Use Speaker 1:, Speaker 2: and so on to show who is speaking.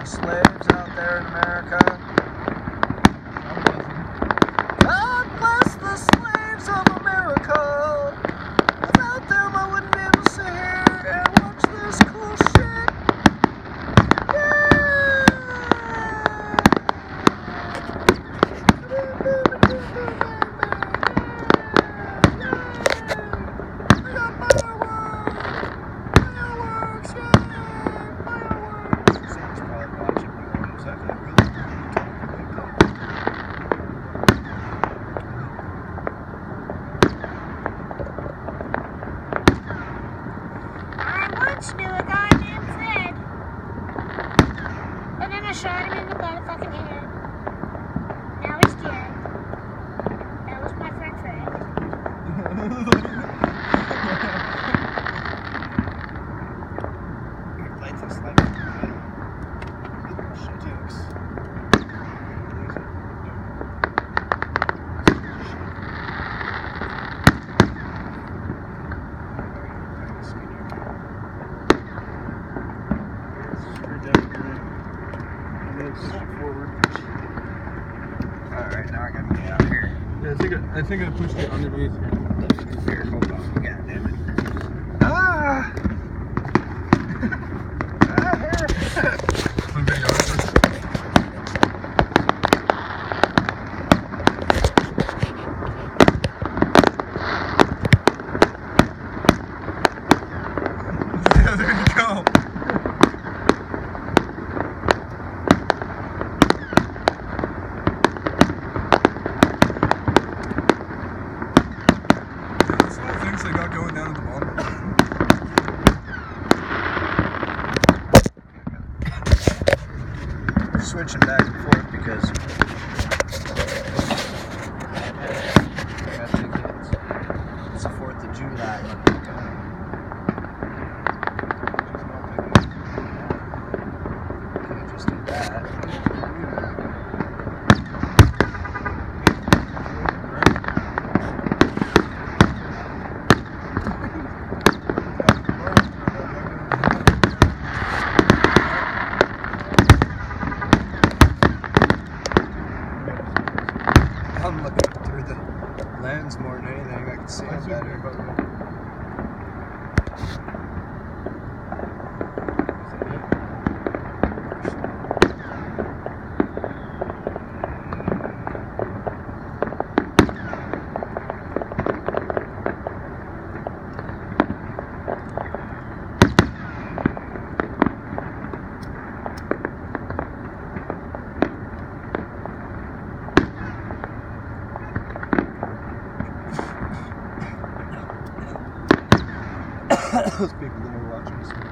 Speaker 1: any slaves out there in America? God bless the slaves of America. Without them, I wouldn't be able to sit here and watch this cool shit.
Speaker 2: Knew a guy named Fred, and then I shot him in the motherfucking head. Now he's dead. That was my friend Fred.
Speaker 1: Alright, now I gotta get out here.
Speaker 3: Yeah, I think I pushed it underneath here.
Speaker 1: Here, hold on. God damn it. Ah!
Speaker 3: Yeah, there you go. They got going down at the bottom.
Speaker 1: We're switching back and forth because it's the 4th of July. Can't just do that. I'm looking through the lens more than anything. I can see it better. Those people that are watching this.